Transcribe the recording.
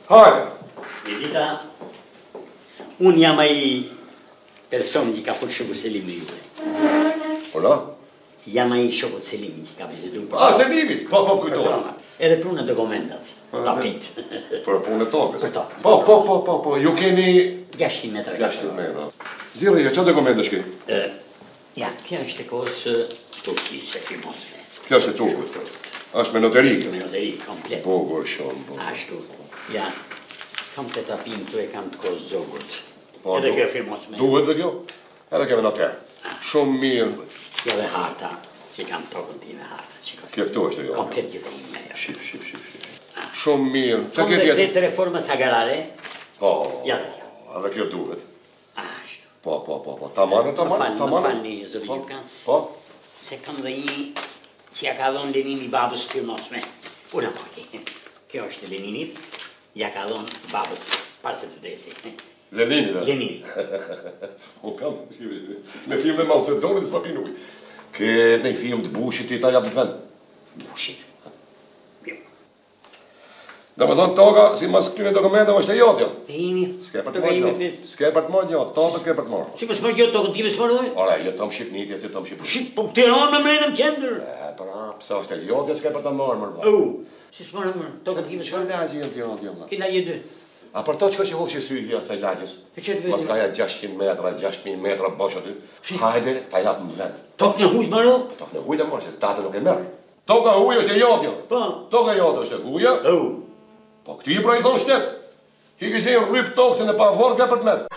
Hajde. Vedita, unë jam ai person që ka fut shoku Selimi juve. Ola? Jam ai shoku Selimi që ka vizitu për... A, Selimit? Po, kujtohet. Edhe për në dokumentat, tapit. Për punë tokës. Për tokë. Po, ju keni... 600 metra. 600 metra. Zirë, që dokumentë është ki? Ja, kjo është e kohës Turkisë e firmosme. Kjo është e Turkut. Është me noterikë. Me noterikë, komplet. Po, shumë. Ashtu. Ja, kam të tapim të e kam të kohës zogut. Po, edhe kjo firmosme. Duhet dhe kjo? Edhe keme noter. Shumë mirë. Kjo dhe harta, që kam tokën ti me harta. Kjo këtu është e jo. Komplet gjithë e ime. Shif. Shumë mirë. Kom dhe të reforma sagarare. Po. Ja dhe kjo. Edhe kjo duhet. Ashtu. Po. Tamanë. Më falni, zërë Gjukans. Po. Se kam dhe një që ja ka dhonë Lenini babës firmosme. Una mojë. Kjo është Leninit, ja ka dhonë babës parë se të desi. Lenini, da? Lenini. Unë kam, me film dhe Mao-Zedonit s'ma pinu uj. Ke ne film të Bushit i ta japë të vend. Bushit? Jo. Dhe me thonë toga, si mas këtyne dokumente, është e jotë, jo? E imi. S'ke për të marrë jo, toga s'ke për të marrë. Si më s'mërë jo, tokën ti me s'mërë dojë? Ora, jo tom Shqipnit, si tom Shqipnit. Shqip, po të ranë me mrejnë më qendër. Pësa është e jotë, s'ke për të marrë, mërë. Si s'mërë mërë, tokën ti me s'mërë? Që lagje jenë të jotë, Ki lagje dy? A për to që ka që hoqë syrja asaj lagjes? Mas ka ja 600 metra, 6.000 metra bosh aty. Hajde, ta japë në vend. Tokë në hujtë mërë? Tokë në hujtë e mërë, se tate nuk e mërë. Tokë në hujtë është e jotë, jo. Po. Tokë në jotë është e hujtë. Po këti i pra i thonë shtetë. Ki kështë e rrypë tokë se në pavorë ka për të metë.